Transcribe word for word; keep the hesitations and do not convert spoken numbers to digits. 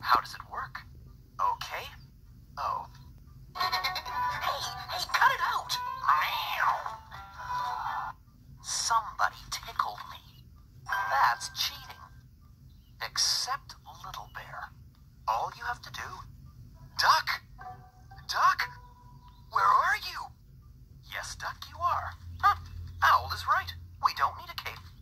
How does it work? Okay. Oh. Hey, hey, cut it out! Meow. Somebody tickled me. That's cheating. Except Little Bear. All you have to do... Duck! Duck! Where are you? Yes, Duck, you are. Huh, Owl is right. We don't need a cape.